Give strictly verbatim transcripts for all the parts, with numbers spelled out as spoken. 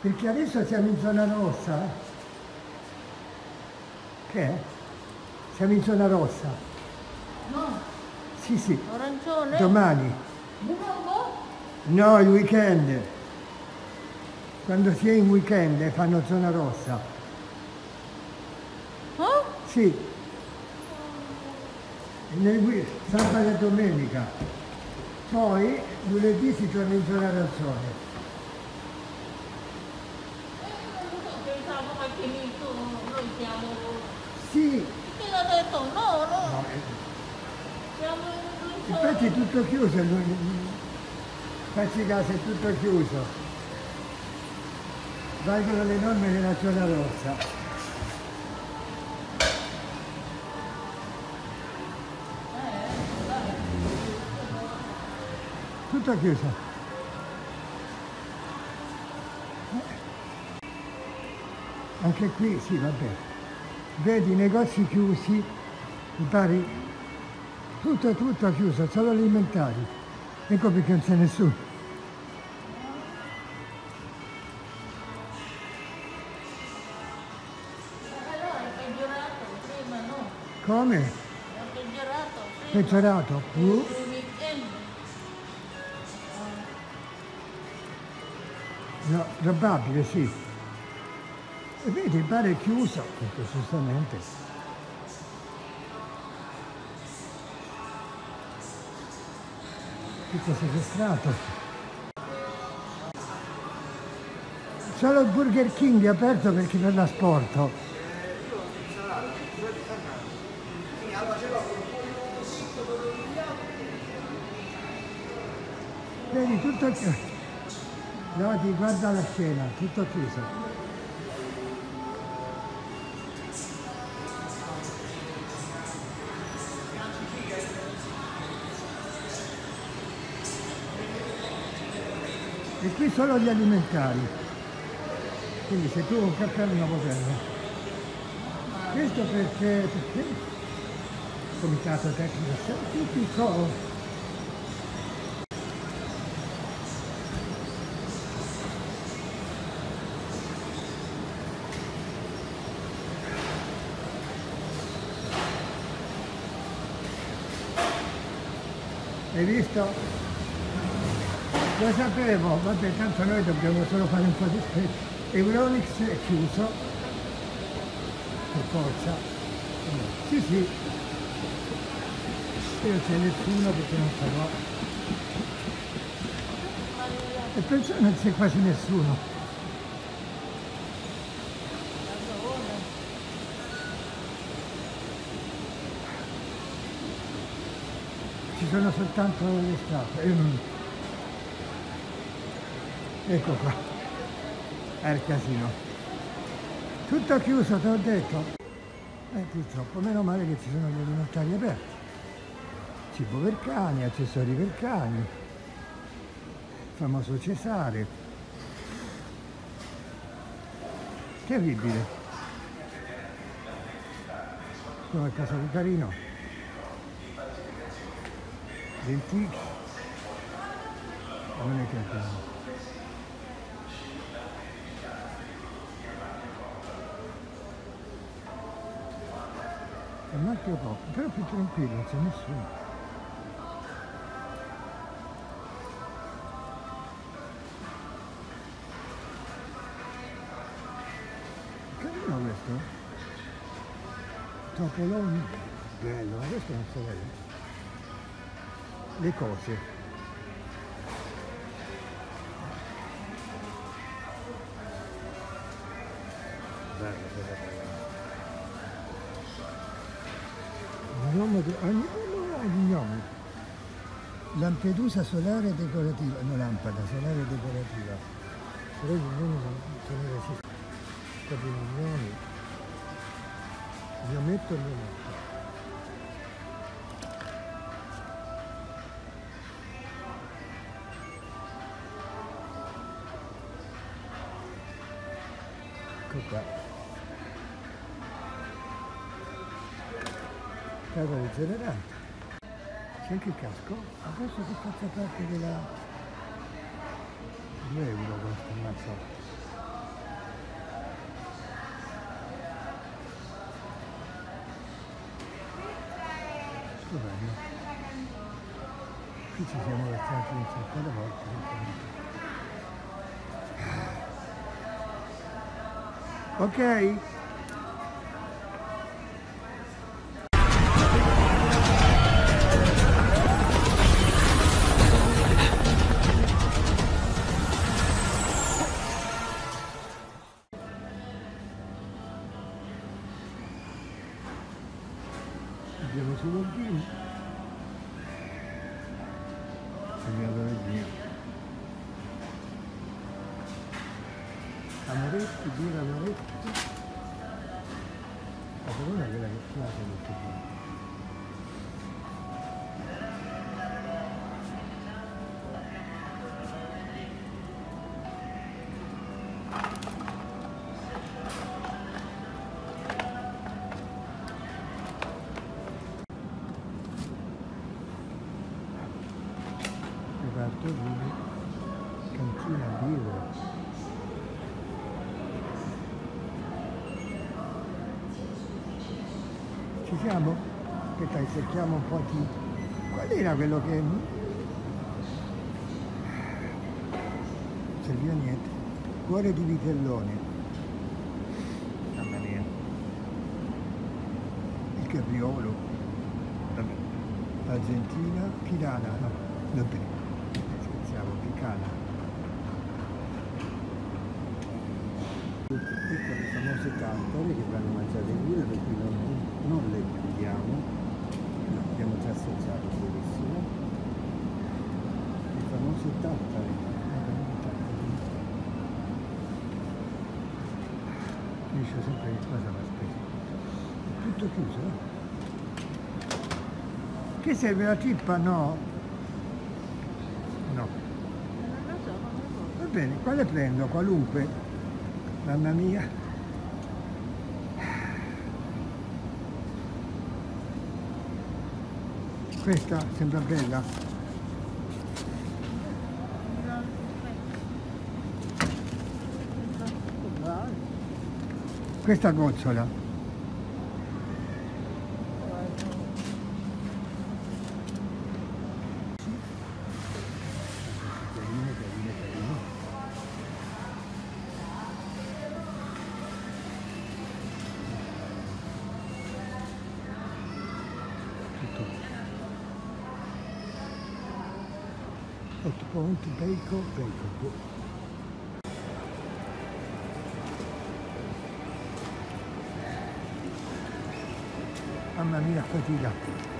Perché adesso siamo in zona rossa. Che è? Siamo in zona rossa. No. Sì, sì. Arancione. Domani. Di nuovo? No, il weekend. Quando si è in weekend fanno zona rossa. Oh? Sì. Nel sabato e domenica. Poi lunedì si torna in zona arancione. Pensavo che finito, noi siamo... Sì. Chi l'ha detto? No, no. No, eh, Siamo in infatti è tutto chiuso. Facci caso, è tutto chiuso. Valgono le norme della zona rossa. Tutto chiuso. Anche qui, sì, vabbè. Vedi, i negozi chiusi, mi pare, tutto, tutto chiuso, solo alimentari. Ecco perché non c'è nessuno. Allora è peggiorato, prima no. Come? È peggiorato, prima. Peggiorato? Il Uh, weekend. no, probabile, sì. E vedi, il bar è chiuso, perché giustamente. Tutto sequestrato. Solo il Burger King è aperto perché per l'asporto. Vedi, tutto chiuso. No, ti guarda la scena, tutto chiuso. E qui solo gli alimentari. Quindi se tu un caffè non lo puoi prendere. Questo perché, perché il comitato tecnico scientifico. Hai visto? Lo sapevo, vabbè, tanto noi dobbiamo solo fare un po' di spesa. Euronics è chiuso, per forza. Sì, sì. E non c'è nessuno perché non sarò. E penso che non c'è quasi nessuno. Ci sono soltanto le statue. Ecco qua, è il casino. Tutto chiuso, te l'ho detto. Eh, purtroppo, meno male che ci sono gli alimentari aperti. Cibo per cani, accessori per cani. Il famoso Cesare. Terribile. Come casa di Carino. Dentix. Non è che abbiamo. È marchio poco, però più tranquillo, non c'è nessuno. Carino questo? Topolone, bello, ma questo non so vedere. Le cose. Bello, bello, bello. Gnomo di gnomi. Lampedusa solare decorativa, no lampada, solare decorativa. Però gli gnomi sono resistenti. Proprio gli gnomi. Gnometto e gnometto. Ecco qua. Casa del generante. C'è anche il casco? Adesso che faccia parte della... due euro questo, non so. stupendo. Qui ci siamo lasciati un sacco di volte. Ok? Andiamo su Londino. Andiamo dove via. Amaretti, birra Amaretti. La seconda è quella che piace molto bene. Reparto di cantina birra. Ci siamo? Aspetta, cerchiamo un po' di... Qual era quello che... Non serviva niente. Cuore di vitellone. Mamma mia. Il capriolo. Vabbè. Argentina. Pirana, no. Vabbè. Scherziamo, picana. Ecco le famose tartare che vanno mangiate in guida, per cui non, non le chiudiamo, no, abbiamo già assaggiato, buonissimo. Le famose tartare, finisce sempre che cosa va spesa. È tutto chiuso, no? Che serve la trippa? No? No. Va bene, quale prendo? Qualunque? Mamma mia. Questa sembra bella. Questa goccola. Hot point, bacon, bacon. Mamma mia, fatica.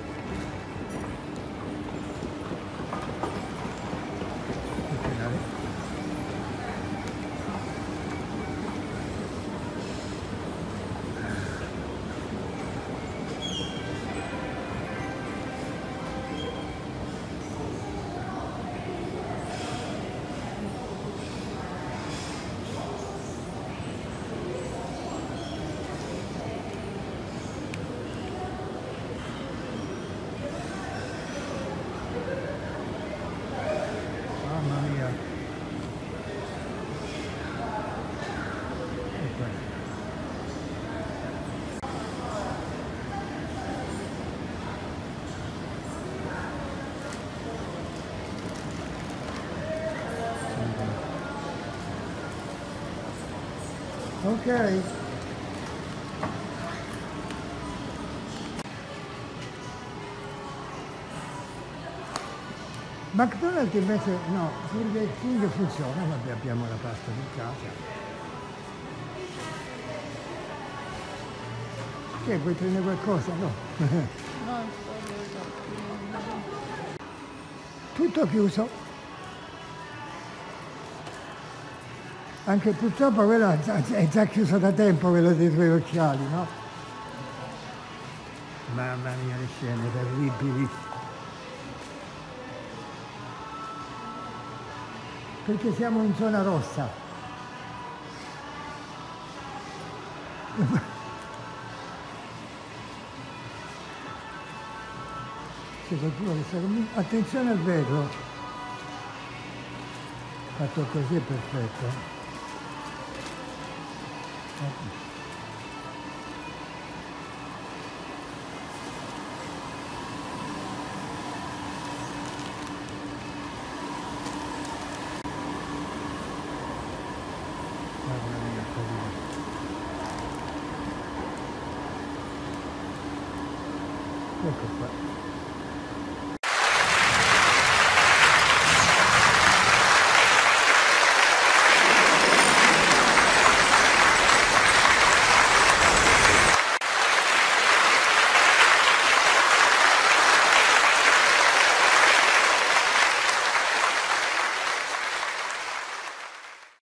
Ok. McDonald's invece no, Burger King funziona, vabbè abbiamo la pasta di casa. Che vuoi prendere qualcosa? No. No, Tutto chiuso. Anche purtroppo quello è già chiuso da tempo, quello dei tuoi occhiali, no? Mamma mia, le scene terribili. Perché siamo in zona rossa. C'è qualcuno che sta con... Attenzione al vetro. Fatto così è perfetto. Ecco qua.